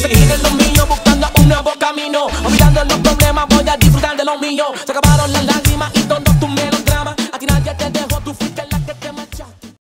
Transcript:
seguir en lo mío, buscando un nuevo camino. Olvidando los problemas, voy a disfrutar de lo mío. Se acabaron las lágrimas.